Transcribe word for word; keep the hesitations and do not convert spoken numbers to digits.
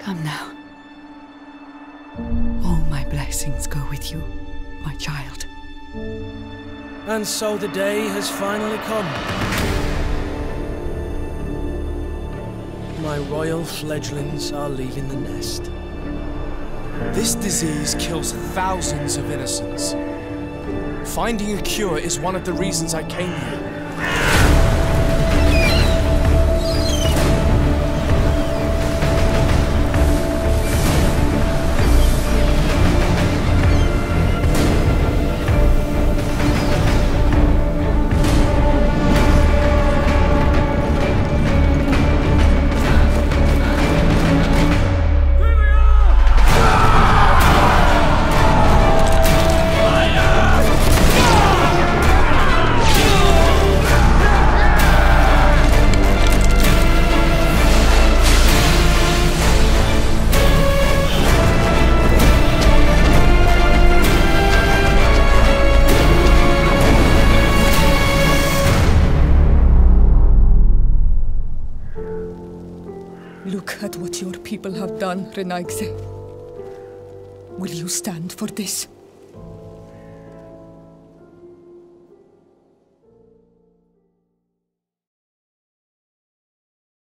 Come now. All my blessings go with you, my child. And so the day has finally come. My royal fledglings are leaving the nest. This disease kills thousands of innocents. Finding a cure is one of the reasons I came here. Look at what your people have done, Renaigse. Will you stand for this?